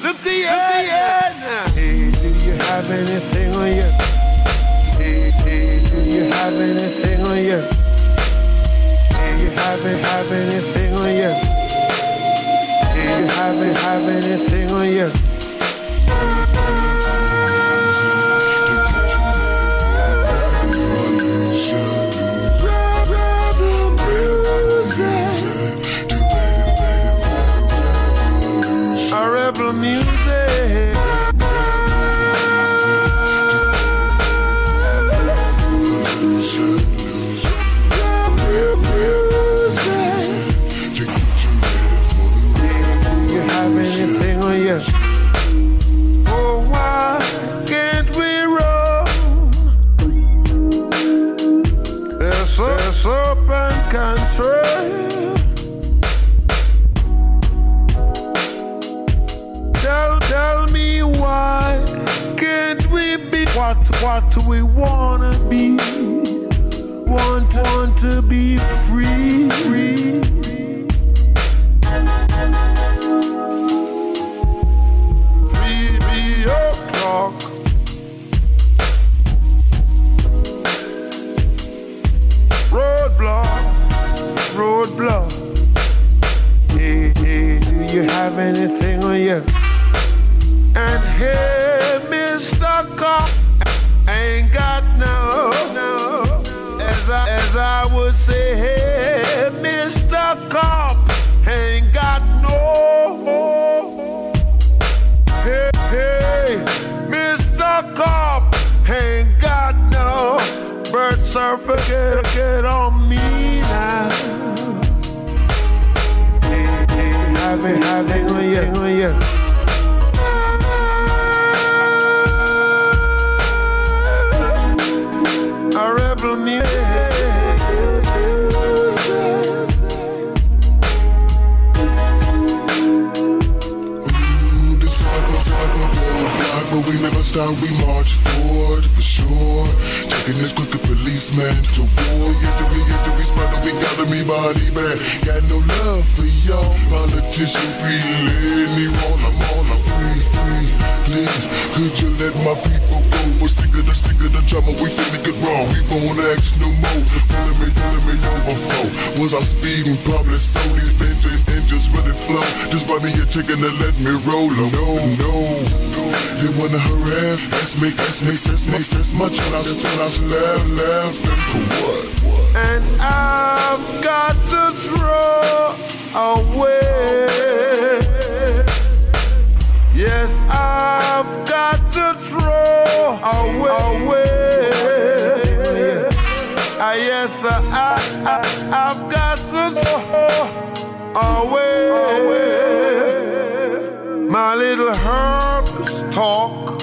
Look at you. Hey, do you have anything on you? Hey, do you have anything on you? Hey, you have anything on you? Hey, you have anything on you? Rebel music. You have anything on you? Oh, why can't we roll? There's open control. Tell me why can't we be what we wanna be? Want to be free. 3 o'clock. Roadblock. Hey, do you have anything on you? And hey, Mr. Cop, I ain't got no. As I would say, hey, Mr. Cop, ain't got no. Hey, Mr. Cop, ain't got no. Bird surfer, get on me now. Hey, having on you. A rebel music. The cycle go black, but we never stop, we march forward for sure. Taking this crooked policeman to war. Get to be spotted, we got everybody back. Got no love for y'all. Politician free, anyone, I'm free. Please, could you let my people go? For sick of the drama, we finna get wrong. We won't ask no more. Telling me overflow. Was I speeding? Probably so. These benches engines really flow. Just buy me a ticket and let me roll. No. They wanna harass, ask me, sense much when I laughing for what? And I've got to throw away. Yes, I've got to throw away. Yes, I've got to throw away. My little herbs talk.